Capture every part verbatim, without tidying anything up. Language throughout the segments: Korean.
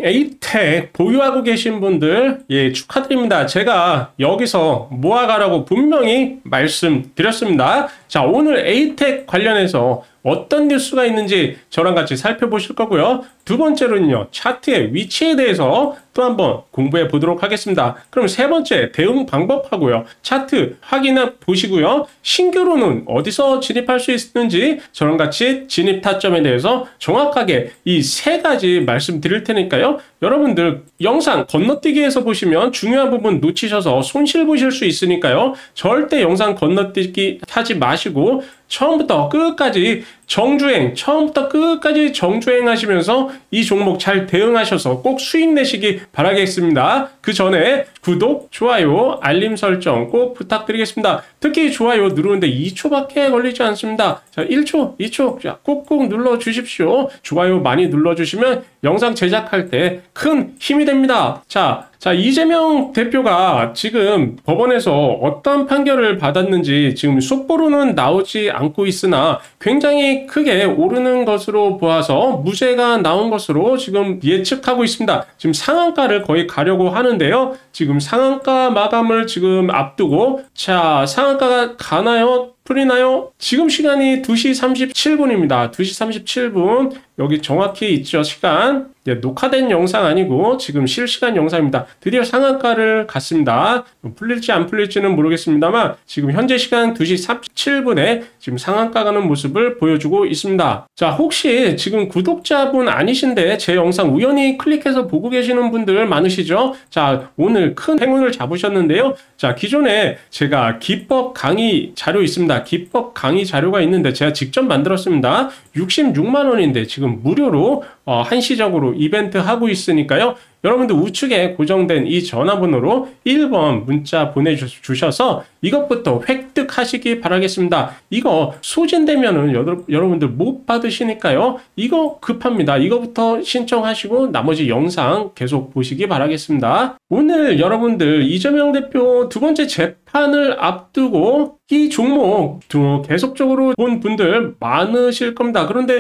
에이텍 보유하고 계신 분들 예 축하드립니다. 제가 여기서 모아가라고 분명히 말씀드렸습니다. 자, 오늘 에이텍 관련해서 어떤 뉴스가 있는지 저랑 같이 살펴보실 거고요. 두 번째로는요, 차트의 위치에 대해서 또 한번 공부해 보도록 하겠습니다. 그럼 세 번째, 대응 방법하고요. 차트 확인해 보시고요. 신규로는 어디서 진입할 수 있는지 저랑 같이 진입 타점에 대해서 정확하게 이 세 가지 말씀드릴 테니까요. 여러분들 영상 건너뛰기에서 보시면 중요한 부분 놓치셔서 손실 보실 수 있으니까요. 절대 영상 건너뛰기 하지 마시고 처음부터 끝까지 정주행, 처음부터 끝까지 정주행 하시면서 이 종목 잘 대응하셔서 꼭 수익 내시기 바라겠습니다. 그 전에 구독, 좋아요, 알림 설정 꼭 부탁드리겠습니다. 특히 좋아요 누르는데 이 초밖에 걸리지 않습니다. 자, 일 초, 이 초 자, 꾹꾹 눌러 주십시오. 좋아요 많이 눌러주시면 영상 제작할 때 큰 힘이 됩니다. 자, 자, 이재명 대표가 지금 법원에서 어떤 판결을 받았는지 지금 속보로는 나오지 않고 있으나 굉장히 크게 오르는 것으로 보아서 무죄가 나온 것으로 지금 예측하고 있습니다. 지금 상한가를 거의 가려고 하는데요. 지금 상한가 마감을 지금 앞두고 자, 상한가가 가나요? 풀리나요? 지금 시간이 두 시 삼십칠 분입니다. 두 시 삼십칠 분 여기 정확히 있죠, 시간. 예, 녹화된 영상 아니고 지금 실시간 영상입니다. 드디어 상한가를 갔습니다. 풀릴지 안 풀릴지는 모르겠습니다만 지금 현재 시간 두 시 삼십칠 분에 지금 상한가 가는 모습을 보여주고 있습니다. 자, 혹시 지금 구독자분 아니신데 제 영상 우연히 클릭해서 보고 계시는 분들 많으시죠? 자, 오늘 큰 행운을 잡으셨는데요. 자, 기존에 제가 기법 강의 자료 있습니다. 기법 강의 자료가 있는데 제가 직접 만들었습니다. 육십육만 원인데 지금 무료로 어, 한시적으로 이벤트 하고 있으니까요. 여러분들 우측에 고정된 이 전화번호로 일 번 문자 보내주셔서 이것부터 획득하시기 바라겠습니다. 이거 소진되면은 여러, 여러분들 못 받으시니까요. 이거 급합니다. 이거부터 신청하시고 나머지 영상 계속 보시기 바라겠습니다. 오늘 여러분들 이재명 대표 두 번째 재판을 앞두고 이 종목 계속적으로 본 분들 많으실 겁니다. 그런데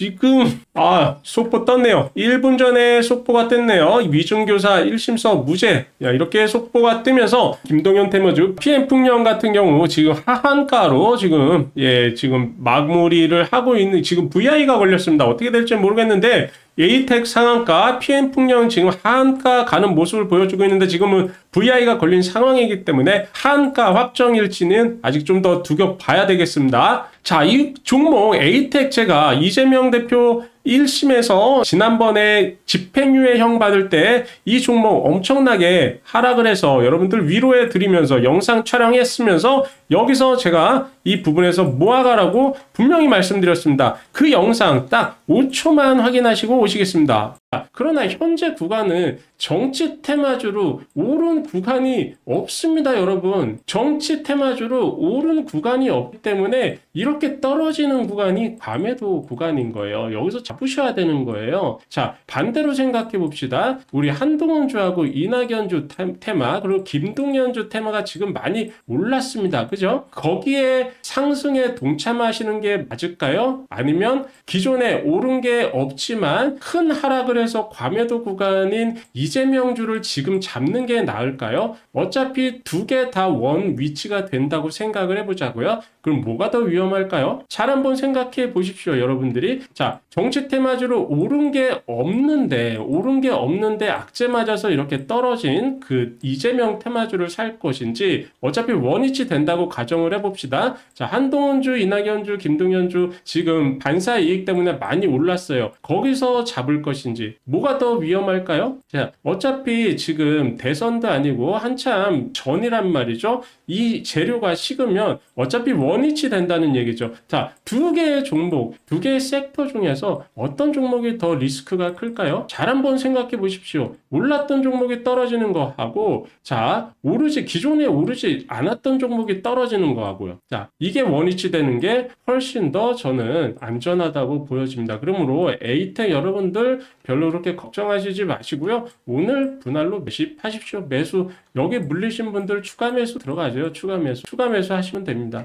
지금 아 속보 떴네요. 일 분 전에 속보가 떴네요. 위중교사 일 심서 무죄 야, 이렇게 속보가 뜨면서 김동현 테머즈 피엠풍령 같은 경우 지금 하한가로 지금 예 지금 마무리를 하고 있는 지금 브이아이가 걸렸습니다. 어떻게 될지 모르겠는데 에이텍 상한가, 피엠풍령 지금 하한가 가는 모습을 보여주고 있는데 지금은 브이아이가 걸린 상황이기 때문에 하한가 확정일지는 아직 좀 더 두고 봐야 되겠습니다. 자, 이 종목 에이텍 제가 이재명 대표 일 심에서 지난번에 집행유예형 받을 때 이 종목 엄청나게 하락을 해서 여러분들 위로해 드리면서 영상 촬영했으면서 여기서 제가 이 부분에서 모아가라고 분명히 말씀드렸습니다. 그 영상 딱 오 초만 확인하시고 오시겠습니다. 그러나 현재 구간은 정치 테마주로 오른 구간이 없습니다, 여러분. 정치 테마주로 오른 구간이 없기 때문에 이렇게 떨어지는 구간이 과매도 구간인 거예요. 여기서 잡으셔야 되는 거예요. 자, 반대로 생각해 봅시다. 우리 한동훈주하고 이낙연주 테마 그리고 김동연주 테마가 지금 많이 올랐습니다. 그죠? 거기에 상승에 동참하시는 게 맞을까요? 아니면 기존에 오른 게 없지만 큰 하락을 해서 과매도 구간인 이재명주를 지금 잡는 게 나을까요? 어차피 두 개 다 원 위치가 된다고 생각을 해보자고요. 그럼 뭐가 더 위험할까요? 잘 한번 생각해 보십시오, 여러분들이. 자, 정치 테마주로 오른 게 없는데 오른 게 없는데 악재 맞아서 이렇게 떨어진 그 이재명 테마주를 살 것인지 어차피 원위치 된다고 가정을 해봅시다. 자, 한동훈주, 이낙연주, 김동연주 지금 반사 이익 때문에 많이 올랐어요. 거기서 잡을 것인지 뭐가 더 위험할까요? 자, 어차피 지금 대선도 아니고 한참 전이란 말이죠. 이 재료가 식으면 어차피 원위치 된다는 얘기죠. 자, 두 개의 종목, 두 개의 섹터 중에서 어떤 종목이 더 리스크가 클까요? 잘 한번 생각해 보십시오. 올랐던 종목이 떨어지는 거하고 자, 오르지 기존에 오르지 않았던 종목이 떨어지는 거하고요. 자, 이게 원위치 되는 게 훨씬 더 저는 안전하다고 보여집니다. 그러므로 에이텍 여러분들 별로 그렇게 걱정하시지 마시고요. 오늘 분할로 매수하십시오. 매수 여기 물리신 분들 추가 매수 들어가죠. 추가 매수 추가 매수 하시면 됩니다. 자,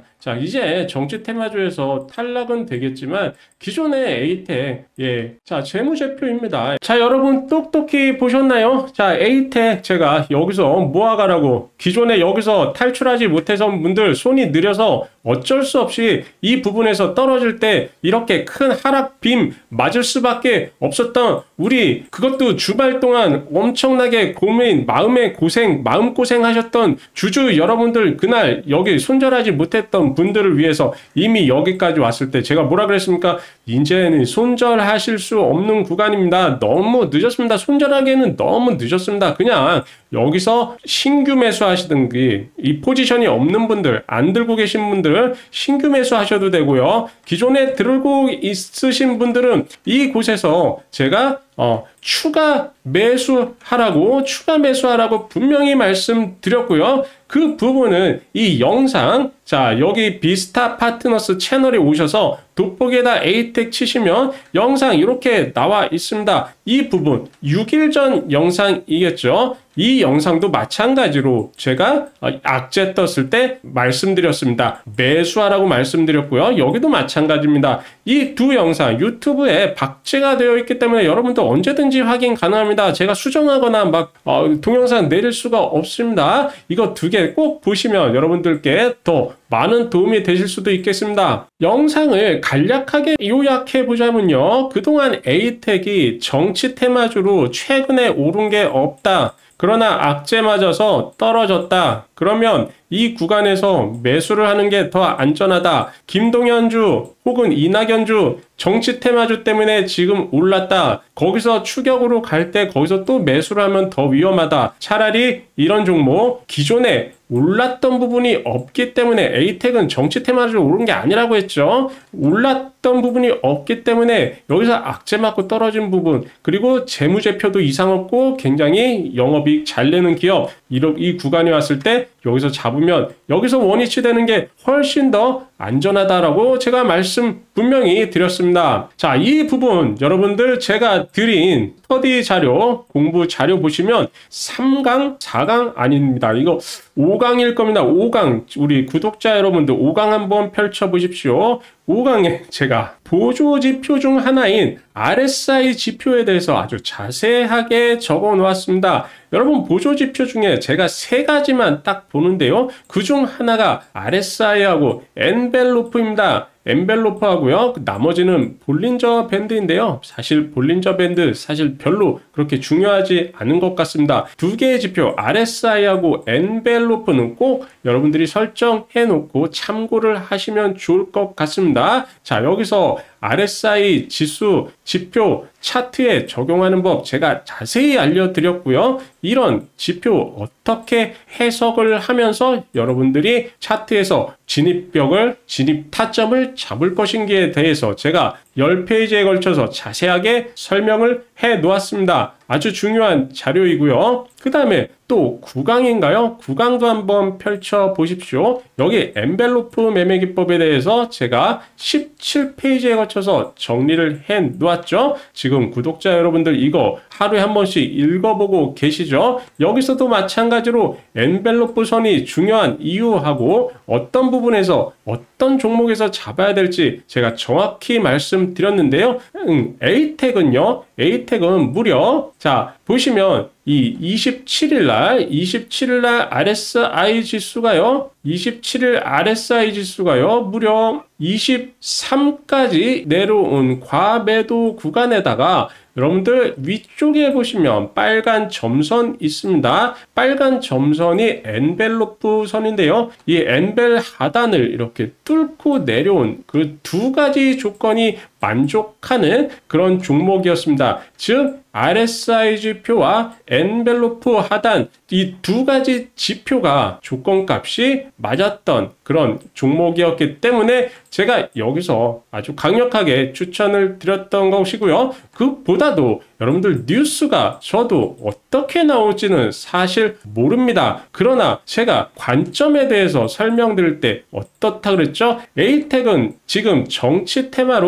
이제 정치 테마주에서 탈락은 되겠지만 기존의 에이텍, 예, 자 재무제표입니다. 자 여러분 똑똑히 보셨나요? 자 에이텍 제가 여기서 모아가라고 기존에 여기서 탈출하지 못해서 분들 손이 느려서 어쩔 수 없이 이 부분에서 떨어질 때 이렇게 큰 하락빔 맞을 수밖에 없었던 우리 그것도 주말 동안 엄청나게 고민, 마음의 고생, 마음고생 하셨던 주주 여러분들 그날 여기 손절하지 못했던 분들을 위해서 이미 여기까지 왔을 때 제가 뭐라 그랬습니까? 이제는 손절하실 수 없는 구간입니다. 너무 늦었습니다. 손절하기에는 너무 늦었습니다. 그냥 여기서 신규 매수 하시든지 이 포지션이 없는 분들, 안 들고 계신 분들 신규 매수 하셔도 되고요. 기존에 들고 있으신 분들은 이곳에서 제가 어, 추가 매수하라고 추가 매수하라고 분명히 말씀드렸고요. 그 부분은 이 영상 자 여기 비스타 파트너스 채널에 오셔서 돋보기에다 에이텍 치시면 영상 이렇게 나와 있습니다. 이 부분 육 일 전 영상이겠죠. 이 영상도 마찬가지로 제가 악재 떴을 때 말씀드렸습니다. 매수하라고 말씀드렸고요. 여기도 마찬가지입니다. 이 두 영상 유튜브에 박제가 되어 있기 때문에 여러분들 언제든지 확인 가능합니다. 제가 수정하거나 막 어, 동영상 내릴 수가 없습니다. 이거 두 개 꼭 보시면 여러분들께 더 많은 도움이 되실 수도 있겠습니다. 영상을 간략하게 요약해 보자면요. 그동안 에이텍이 정치 테마주로 최근에 오른 게 없다. 그러나 악재 맞아서 떨어졌다. 그러면 이 구간에서 매수를 하는 게 더 안전하다. 김동연주 혹은 이낙연주 정치 테마주 때문에 지금 올랐다. 거기서 추격으로 갈 때 거기서 또 매수를 하면 더 위험하다. 차라리 이런 종목 기존에 올랐던 부분이 없기 때문에 에이텍은 정치 테마주로 오른 게 아니라고 했죠. 올랐던 부분이 없기 때문에 여기서 악재 맞고 떨어진 부분 그리고 재무제표도 이상 없고 굉장히 영업이익 잘 내는 기업 이 구간이 왔을 때 여기서 잡으면 여기서 원위치 되는 게 훨씬 더 안전하다라고 제가 말씀 분명히 드렸습니다. 자, 이 부분 여러분들 제가 드린 스터디 자료, 공부 자료 보시면 삼 강, 사 강 아닙니다. 이거 오 강일 겁니다. 오 강. 우리 구독자 여러분들 오 강 한번 펼쳐 보십시오. 오 강에 제가 보조 지표 중 하나인 알에스아이 지표에 대해서 아주 자세하게 적어 놓았습니다. 여러분 보조 지표 중에 제가 세 가지만 딱 보는데요. 그중 하나가 알에스아이하고 엔벨로프입니다. 엔벨로프하고요. 나머지는 볼린저 밴드인데요. 사실 볼린저 밴드 사실 별로 그렇게 중요하지 않은 것 같습니다. 두 개의 지표 알에스아이하고 엔벨로프는 꼭 여러분들이 설정해 놓고 참고를 하시면 좋을 것 같습니다. 자, 여기서 알에스아이 지수 지표 차트에 적용하는 법 제가 자세히 알려드렸고요. 이런 지표 어떻게 해석을 하면서 여러분들이 차트에서 진입벽을, 진입 타점을 잡을 것인지에 대해서 제가 십 페이지에 걸쳐서 자세하게 설명을 해 놓았습니다. 아주 중요한 자료이고요. 그 다음에 또 구 강인가요? 구 강도 한번 펼쳐 보십시오. 여기 엔벨로프 매매 기법에 대해서 제가 십칠 페이지에 걸쳐서 정리를 해 놓았죠. 지금 구독자 여러분들 이거 하루에 한 번씩 읽어보고 계시죠? 여기서도 마찬가지로 엔벨로프 선이 중요한 이유하고 어떤 부분에서 어떤 종목에서 잡아야 될지 제가 정확히 말씀드렸는데요. 음, 에이텍은요. 에이텍은 무려 자 보시면 이 이십칠 일 날 이십칠 일 날 알에스아이 지수가요. 이십칠 일 알에스아이 지수가요. 무려 이십삼까지 내려온 과매도 구간에다가 여러분들 위쪽에 보시면 빨간 점선 있습니다. 빨간 점선이 엔벨로프 선인데요. 이 엔벨 하단을 이렇게 뚫고 내려온 그 두 가지 조건이 만족하는 그런 종목이었습니다. 즉 알에스아이 지표와 엔벨로프 하단 이 두 가지 지표가 조건값이 맞았던 그런 종목이었기 때문에 제가 여기서 아주 강력하게 추천을 드렸던 것이고요. 그보다도 여러분들 뉴스가 저도 어떻게 나올지는 사실 모릅니다. 그러나 제가 관점에 대해서 설명드릴 때 어떻다 그랬죠? 에이텍은 지금 정치 테마로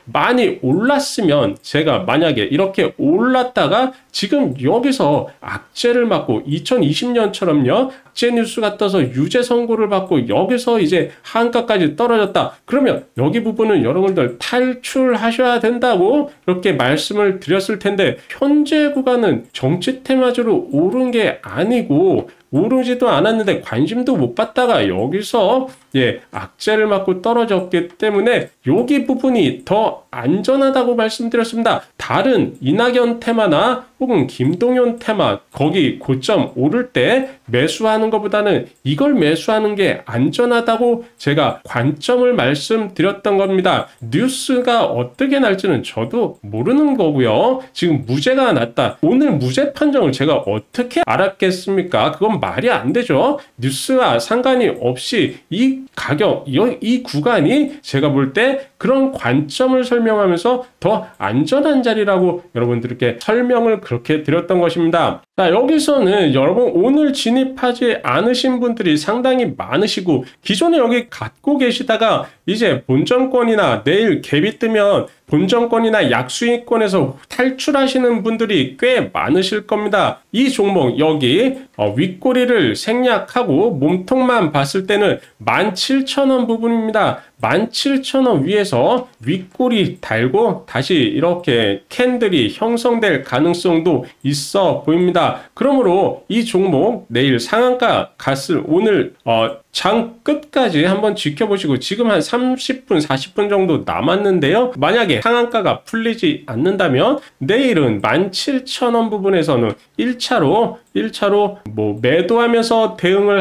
많이 올랐으면 제가 만약에 이렇게 올랐다가 지금 여기서 악재를 맞고 이천이십 년처럼요 악재 뉴스가 떠서 유죄 선고를 받고 여기서 이제 한가까지 떨어졌다. 그러면 여기 부분은 여러분들 탈출하셔야 된다고 이렇게 말씀을 드렸을 텐데 현재 구간은 정치 테마주로 오른 게 아니고 오르지도 않았는데 관심도 못 받다가 여기서 예 악재를 맞고 떨어졌기 때문에 여기 부분이 더 안전하다고 말씀드렸습니다. 다른 이낙연 테마나 혹은 김동연 테마 거기 고점 오를 때 매수하는 것보다는 이걸 매수하는 게 안전하다고 제가 관점을 말씀드렸던 겁니다. 뉴스가 어떻게 날지는 저도 모르는 거고요. 지금 무죄가 났다. 오늘 무죄 판정을 제가 어떻게 알았겠습니까? 그건 말이 안 되죠. 뉴스와 상관이 없이 이 가격, 이, 이 구간이 제가 볼 때 그런 관점을 설명하면서 더 안전한 자리라고 여러분들께 설명을 그렇게 드렸던 것입니다. 자, 여기서는 여러분 오늘 진입하지 않으신 분들이 상당히 많으시고 기존에 여기 갖고 계시다가 이제 본전권이나 내일 갭이 뜨면 본전권이나 약수익권에서 탈출하시는 분들이 꽤 많으실 겁니다. 이 종목 여기 어, 윗꼬리를 생략하고 몸통만 봤을 때는 만 칠천 원 부분입니다. 만 칠천 원 위에서 윗꼬리 달고 다시 이렇게 캔들이 형성될 가능성도 있어 보입니다. 그러므로 이 종목 내일 상한가 갔을 오늘 어, 장 끝까지 한번 지켜보시고 지금 한 삼십 분 사십 분 정도 남았는데요. 만약에 상한가가 풀리지 않는다면 내일은 만 칠천 원 부분에서는 일 차로 일 차로 뭐 매도하면서 대응을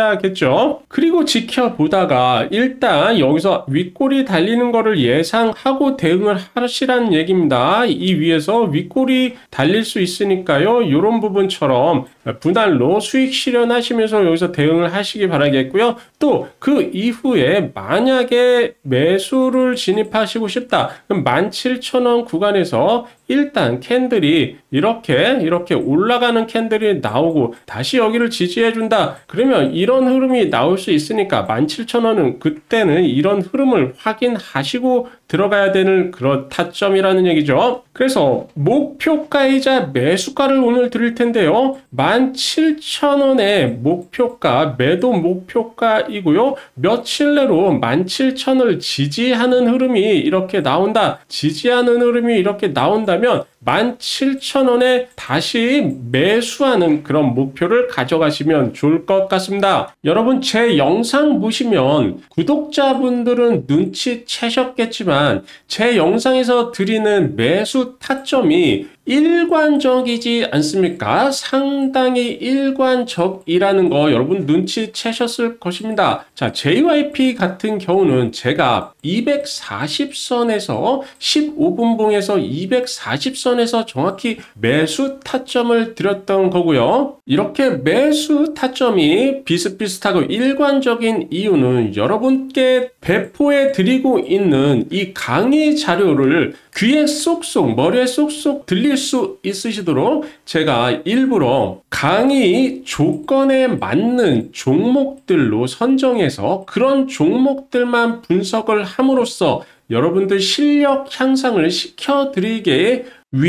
하셔야겠죠. 그리고 지켜보다가 일단 여기서 윗꼬리 달리는 거를 예상하고 대응을 하시라는 얘기입니다. 이 위에서 윗꼬리 달릴 수 있으니까요. 이런 부분처럼 분할로 수익 실현하시면서 여기서 대응을 하시기 바라겠고요. 또 그 이후에 만약에 매수를 진입하시고 싶다. 그럼 만 칠천 원 구간에서 일단 캔들이 이렇게 이렇게 올라가는 캔들이 나오고 다시 여기를 지지해 준다. 그러면 이런 흐름이 나올 수 있으니까 만 칠천 원은 그때는 이런 흐름을 확인하시고 들어가야 되는 그런 타점이라는 얘기죠. 그래서 목표가이자 매수가를 오늘 드릴 텐데요. 만 칠천 원의 목표가 매도 목표가이고요. 며칠 내로 만 칠천 원을 지지하는 흐름이 이렇게 나온다. 지지하는 흐름이 이렇게 나온다면 만 칠천 원에 다시 매수하는 그런 목표를 가져가시면 좋을 것 같습니다. 여러분 제 영상 보시면 구독자분들은 눈치채셨겠지만 제 영상에서 드리는 매수 타점이 일관적이지 않습니까? 상당히 일관적이라는 거 여러분 눈치채셨을 것입니다. 자, 제이와이피 같은 경우는 제가 이백사십 선에서 십오 분봉에서 이백사십 선에서 정확히 매수 타점을 드렸던 거고요. 이렇게 매수 타점이 비슷비슷하고 일관적인 이유는 여러분께 배포해 드리고 있는 이 강의 자료를 귀에 쏙쏙 머리에 쏙쏙 들릴 수 있으시도록 제가 일부러 강의 조건에 맞는 종목들로 선정해서 그런 종목들만 분석을 함으로써 여러분들 실력 향상을 시켜드리게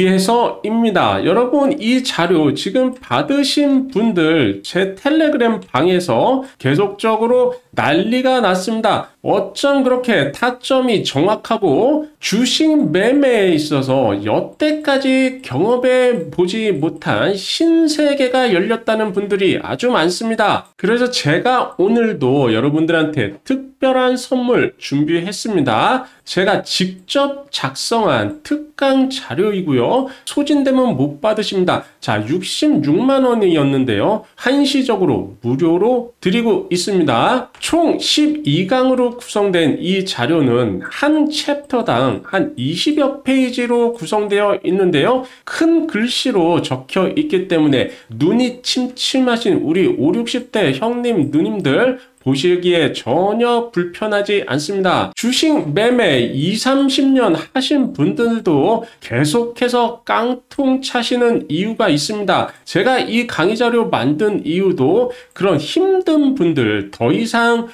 위해서입니다. 여러분 이 자료 지금 받으신 분들 제 텔레그램 방에서 계속적으로 난리가 났습니다. 어쩜 그렇게 타점이 정확하고 주식 매매에 있어서 여태까지 경험해 보지 못한 신세계가 열렸다는 분들이 아주 많습니다. 그래서 제가 오늘도 여러분들한테 특별한 선물 준비했습니다. 제가 직접 작성한 특강 자료이고요. 소진되면 못 받으십니다. 자, 육십육만 원이었는데요. 한시적으로 무료로 드리고 있습니다. 총 십이 강으로 구성된 이 자료는 한 챕터당 한 이십여 페이지로 구성되어 있는데요. 큰 글씨로 적혀 있기 때문에 눈이 침침하신 우리 오십, 육십 대 형님, 누님들 보시기에 전혀 불편하지 않습니다. 주식 매매 이십, 삼십 년 하신 분들도 계속해서 깡통 차시는 이유가 있습니다. 제가 이 강의 자료 만든 이유도 그런 힘든 분들 더 이상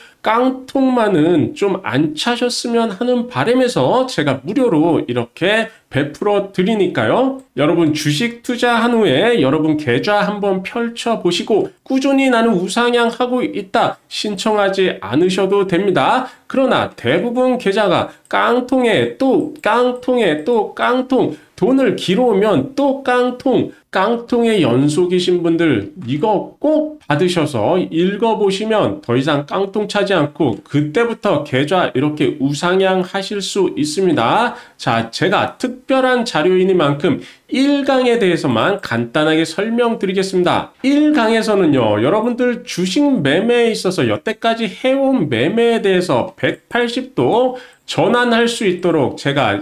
깡통만은 좀 안 차셨으면 하는 바람에서 제가 무료로 이렇게 베풀어 드리니까요. 여러분 주식 투자한 후에 여러분 계좌 한번 펼쳐 보시고 꾸준히 나는 우상향하고 있다 신청하지 않으셔도 됩니다. 그러나 대부분 계좌가 깡통에 또 깡통에 또 깡통, 돈을 길어오면 또 깡통, 깡통의 연속이신 분들 이거 꼭 받으셔서 읽어보시면 더 이상 깡통 차지 않고 그때부터 계좌 이렇게 우상향 하실 수 있습니다. 자, 제가 특별한 자료이니만큼 일 강에 대해서만 간단하게 설명드리겠습니다. 일 강에서는요, 여러분들 주식 매매에 있어서 여태까지 해온 매매에 대해서 백팔십 도 전환할 수 있도록 제가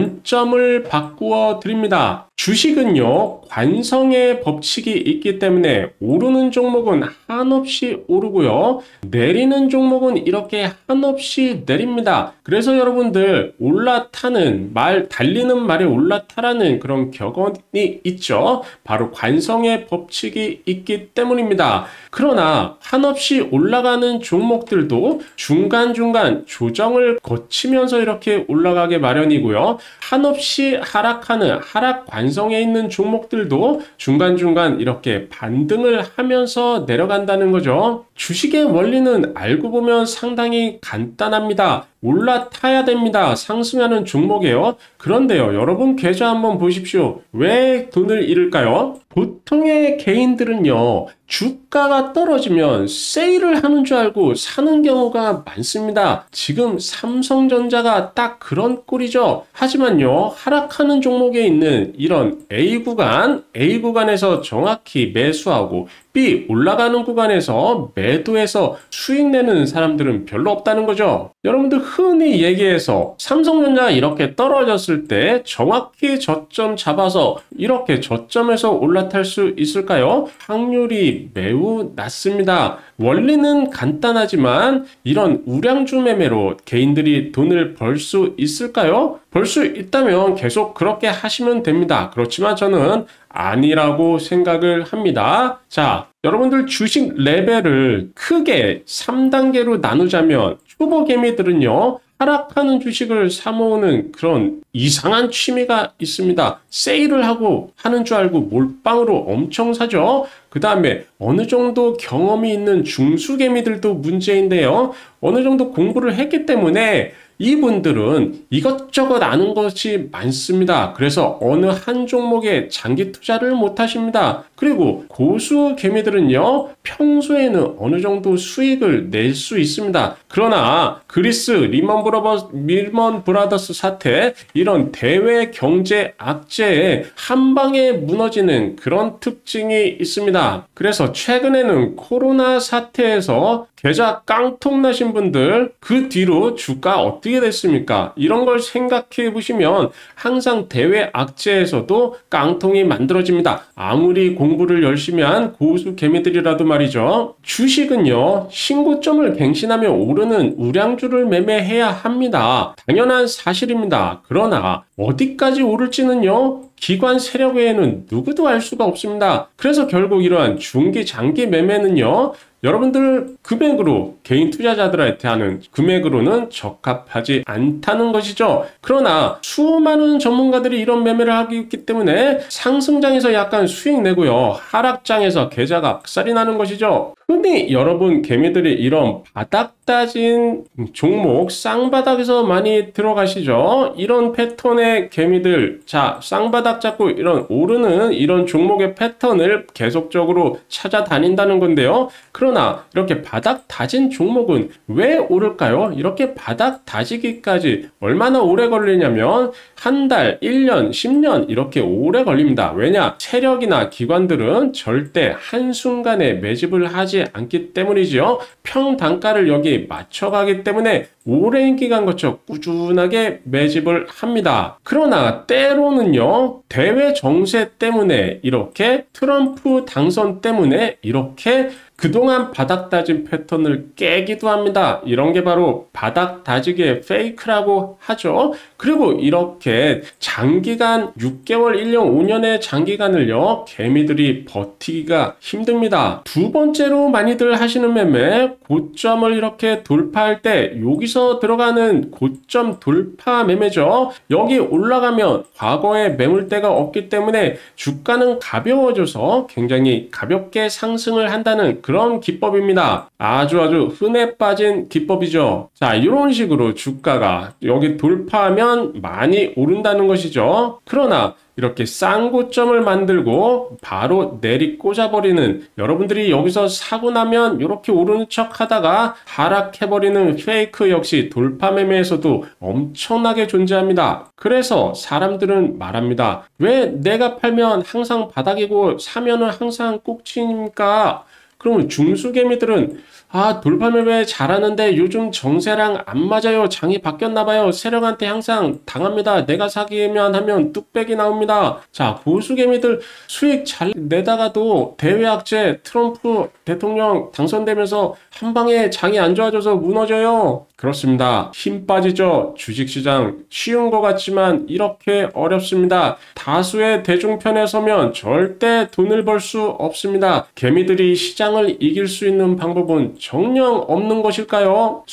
관점을 바꾸어 드립니다. 주식은요, 관성의 법칙이 있기 때문에 오르는 종목은 한없이 오르고요, 내리는 종목은 이렇게 한없이 내립니다. 그래서 여러분들 올라타는 말, 달리는 말에 올라타라는 그런 격언이 있죠. 바로 관성의 법칙이 있기 때문입니다. 그러나 한없이 올라가는 종목들도 중간중간 조정을 거치면서 이렇게 올라가게 마련이고요, 한없이 하락하는 하락 관성에 있는 종목들도 중간중간 이렇게 반등을 하면서 내려간다는 거죠. 주식의 원리는 알고 보면 상당히 간단합니다. 올라타야 됩니다. 상승하는 종목이에요. 그런데요, 여러분 계좌 한번 보십시오. 왜 돈을 잃을까요? 보통의 개인들은요, 주가가 떨어지면 세일을 하는 줄 알고 사는 경우가 많습니다. 지금 삼성전자가 딱 그런 꼴이죠. 하지만요, 하락하는 종목에 있는 이런 A 구간, A 구간에서 정확히 매수하고 B 올라가는 구간에서 매도해서 수익 내는 사람들은 별로 없다는 거죠. 여러분들 흔히 얘기해서 삼성전자가 이렇게 떨어졌을 때 정확히 저점 잡아서 이렇게 저점에서 올라탈 수 있을까요? 확률이 매우 낮습니다. 원리는 간단하지만 이런 우량주 매매로 개인들이 돈을 벌 수 있을까요? 벌 수 있다면 계속 그렇게 하시면 됩니다. 그렇지만 저는 아니라고 생각을 합니다. 자, 여러분들 주식 레벨을 크게 삼 단계로 나누자면 초보 개미들은요, 하락하는 주식을 사모으는 그런 이상한 취미가 있습니다. 세일을 하고 하는 줄 알고 몰빵으로 엄청 사죠. 그 다음에 어느 정도 경험이 있는 중수개미들도 문제인데요, 어느 정도 공부를 했기 때문에 이분들은 이것저것 아는 것이 많습니다. 그래서 어느 한 종목에 장기 투자를 못 하십니다. 그리고 고수 개미들은요, 평소에는 어느 정도 수익을 낼 수 있습니다. 그러나 그리스 리먼 브라더스, 리먼 브라더스 사태, 이런 대외 경제 악재에 한 방에 무너지는 그런 특징이 있습니다. 그래서 최근에는 코로나 사태에서 계좌 깡통 나신 분들 그 뒤로 주가 어떻게 됐습니까? 이런 걸 생각해 보시면 항상 대외 악재에서도 깡통이 만들어집니다. 아무리 공부를 열심히 한 고수 개미들이라도 말이죠. 주식은요, 신고점을 갱신하며 오르는 우량주를 매매해야 합니다. 당연한 사실입니다. 그러나 어디까지 오를지는요, 기관 세력 외에는 누구도 알 수가 없습니다. 그래서 결국 이러한 중기 장기 매매는요, 여러분들 금액으로 개인 투자자들한테 하는 금액으로는 적합하지 않다는 것이죠. 그러나 수많은 전문가들이 이런 매매를 하고 있기 때문에 상승장에서 약간 수익 내고요, 하락장에서 계좌가 박살이 나는 것이죠. 흔히 여러분 개미들이 이런 바닥 따진 종목 쌍바닥에서 많이 들어가시죠. 이런 패턴의 개미들, 자, 쌍바닥 잡고 이런 오르는 이런 종목의 패턴을 계속적으로 찾아다닌다는 건데요. 그러나 이렇게 바닥 다진 종목은 왜 오를까요? 이렇게 바닥 다지기까지 얼마나 오래 걸리냐면 한 달, 일 년, 십 년 이렇게 오래 걸립니다. 왜냐? 세력이나 기관들은 절대 한순간에 매집을 하지 않기 때문이지요. 평단가를 여기 맞춰가기 때문에 오랜 기간 거쳐 꾸준하게 매집을 합니다. 그러나 때로는요, 대외 정세 때문에 이렇게 트럼프 당선 때문에 이렇게 그동안 바닥 다진 패턴을 깨기도 합니다. 이런 게 바로 바닥 다지기의 페이크라고 하죠. 그리고 이렇게 장기간 육 개월, 일 년, 오 년의 장기간을요, 개미들이 버티기가 힘듭니다. 두 번째로 많이들 하시는 매매, 고점을 이렇게 돌파할 때 여기서 들어가는 고점 돌파 매매죠. 여기 올라가면 과거에 매물대가 없기 때문에 주가는 가벼워져서 굉장히 가볍게 상승을 한다는 그런 기법입니다. 아주 아주 흔해 빠진 기법이죠. 자, 이런 식으로 주가가 여기 돌파하면 많이 오른다는 것이죠. 그러나 이렇게 싼 고점을 만들고 바로 내리 꽂아버리는, 여러분들이 여기서 사고 나면 이렇게 오르는 척 하다가 하락해버리는 페이크 역시 돌파 매매에서도 엄청나게 존재합니다. 그래서 사람들은 말합니다. 왜 내가 팔면 항상 바닥이고 사면은 항상 꼭지입니까? 그러면 중수개미들은 아, 돌파 매매 잘하는데 요즘 정세랑 안 맞아요. 장이 바뀌었나봐요. 세력한테 항상 당합니다. 내가 사기만 하면 뚝배기 나옵니다. 자, 보수개미들 수익 잘 내다가도 대외악재 트럼프 대통령 당선되면서 한 방에 장이 안 좋아져서 무너져요. 그렇습니다. 힘 빠지죠. 주식시장 쉬운 것 같지만 이렇게 어렵습니다. 다수의 대중편에 서면 절대 돈을 벌 수 없습니다. 개미들이 시장을 이길 수 있는 방법은 정녕 없는 것일까요?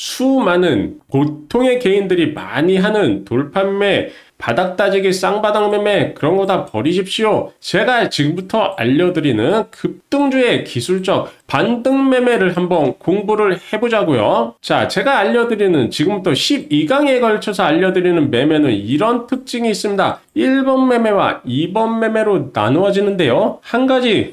수많은 보통의 개인들이 많이 하는 돌판매, 바닥 따지기, 쌍바닥 매매, 그런 거 다 버리십시오. 제가 지금부터 알려드리는 급등주의 기술적 반등 매매를 한번 공부를 해보자고요. 자, 제가 알려드리는 지금부터 십이 강에 걸쳐서 알려드리는 매매는 이런 특징이 있습니다. 일 번 매매와 이 번 매매로 나누어지는데요. 한 가지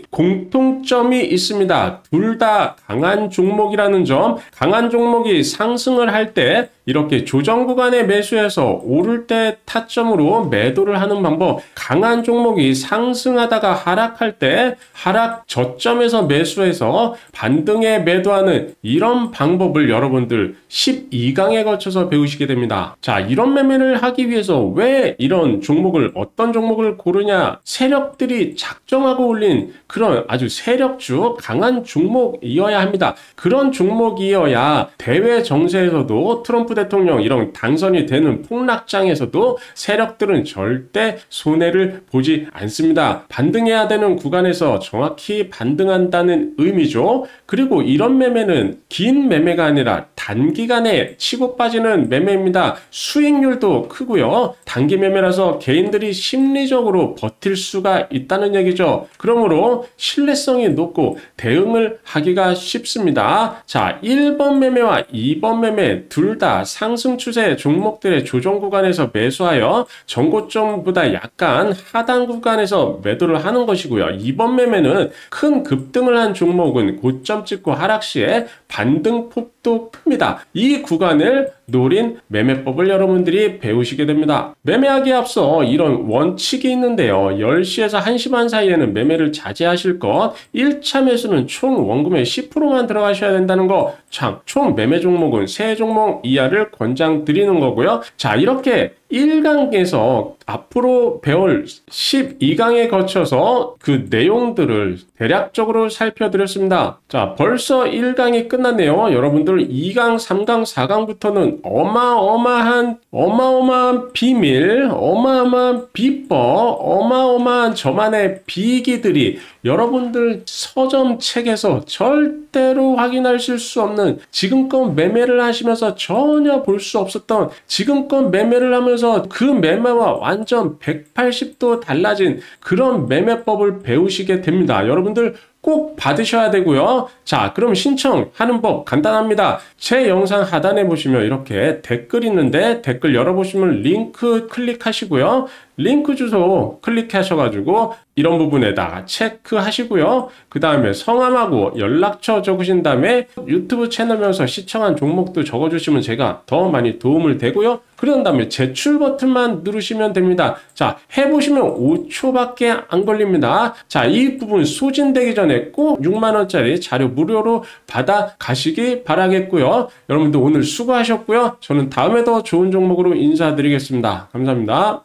공통점이 있습니다. 둘 다 강한 종목이라는 점, 강한 종목이 상승을 할 때 이렇게 조정 구간에 매수해서 오를 때 타점으로 매도를 하는 방법, 강한 종목이 상승하다가 하락할 때 하락 저점에서 매수해서 반등에 매도하는 이런 방법을 여러분들 십이 강에 거쳐서 배우시게 됩니다. 자, 이런 매매를 하기 위해서 왜 이런 종목을, 어떤 종목을 고르냐? 세력들이 작정하고 올린 그런 아주 세력주 강한 종목이어야 합니다. 그런 종목이어야 대외 정세에서도 트럼프 대통령 이런 당선이 되는 폭락장에서도 세력들은 절대 손해를 보지 않습니다. 반등해야 되는 구간에서 정확히 반등한다는 의미죠. 그리고 이런 매매는 긴 매매가 아니라 단기간에 치고 빠지는 매매입니다. 수익률도 크고요. 단기 매매라서 개인들이 심리적으로 버틸 수가 있다는 얘기죠. 그러므로 신뢰성이 높고 대응을 하기가 쉽습니다. 자, 일 번 매매와 이 번 매매 둘 다 상승 추세 종목들의 조정 구간에서 매수하여 전고점보다 약간 하단 구간에서 매도를 하는 것이고요. 이 번 매매는 큰 급등을 한 종목은 고점 찍고 하락 시에 반등폭도 큽니다. 이 구간을 노린 매매법을 여러분들이 배우시게 됩니다. 매매하기에 앞서 이런 원칙이 있는데요. 열 시에서 한 시 반 사이에는 매매를 자제하실 것. 일 차 매수는 총 원금의 십 퍼센트만 들어가셔야 된다는 거. 참, 총 매매 종목은 세 종목 이하를 권장드리는 거고요. 자, 이렇게 일 강에서 앞으로 배울 십이 강에 거쳐서 그 내용들을 대략적으로 살펴드렸습니다. 자, 벌써 일 강이 끝났네요. 여러분들 이 강, 삼 강, 사 강부터는 어마어마한 어마어마한 비밀, 어마어마한 비법, 어마어마한 저만의 비기들이 여러분들 서점 책에서 절대로 확인하실 수 없는, 지금껏 매매를 하시면서 전혀 볼 수 없었던, 지금껏 매매를 하면서 그 매매와 완전 백팔십 도 달라진 그런 매매법을 배우시게 됩니다. 여러분들 꼭 받으셔야 되고요. 자, 그럼 신청하는 법 간단합니다. 제 영상 하단에 보시면 이렇게 댓글 있는데 댓글 열어보시면 링크 클릭하시고요. 링크 주소 클릭하셔가지고 이런 부분에다가 체크하시고요. 그 다음에 성함하고 연락처 적으신 다음에 유튜브 채널면서 시청한 종목도 적어주시면 제가 더 많이 도움을 되고요. 그런 다음에 제출 버튼만 누르시면 됩니다. 자, 해보시면 오 초밖에 안 걸립니다. 자, 이 부분 소진되기 전에 꼭 육만 원짜리 자료 무료로 받아 가시기 바라겠고요. 여러분들 오늘 수고하셨고요. 저는 다음에 더 좋은 종목으로 인사드리겠습니다. 감사합니다.